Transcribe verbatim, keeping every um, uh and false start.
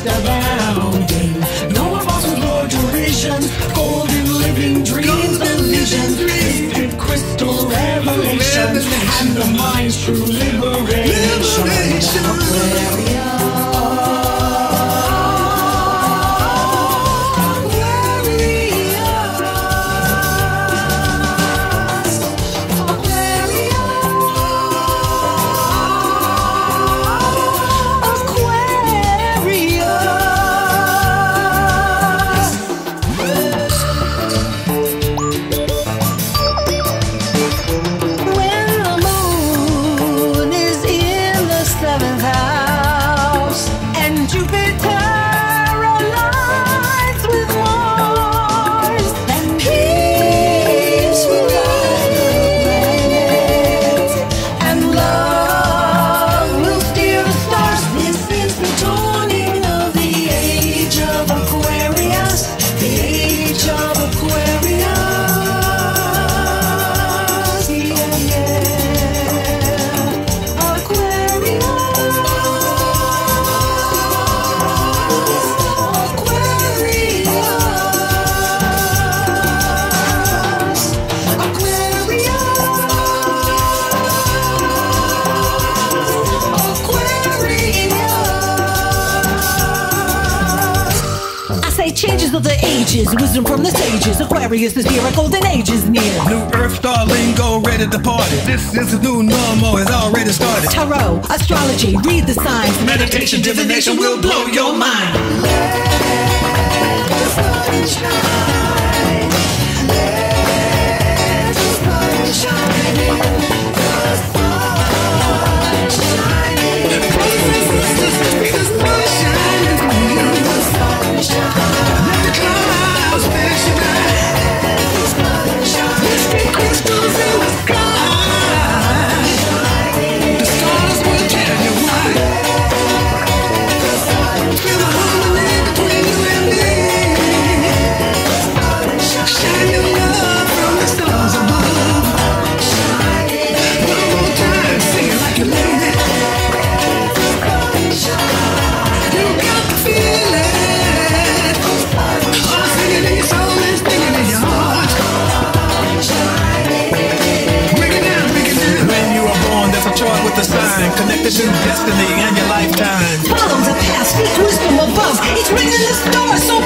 just abounding. No more false with Lord derision. Golden living dreams and visions. Mystic crystal revelations. And the mind's true liberation. Aquarius. Changes of the ages, wisdom from the sages. Aquarius is here, a golden age is near. New Earth star lingo ready to party. This is the new normal, it's already started. Tarot, astrology, read the signs. Meditation, divination will blow your mind. Let the sun shine. Let the sun shine in. The sun shining. Brothers and sisters, be the sun shining through you. The sun shine. Crystals in the sky. The stars will tell you why. Feel the harmony between you and me. Shine your love from the stars above. One more time, sing it like you mean it. You got the feeling. Oh, sing it in your soul and sing it in your heart. With the sign connected to destiny and your lifetime. Follow the path, speak wisdom above. It's written in the stars, so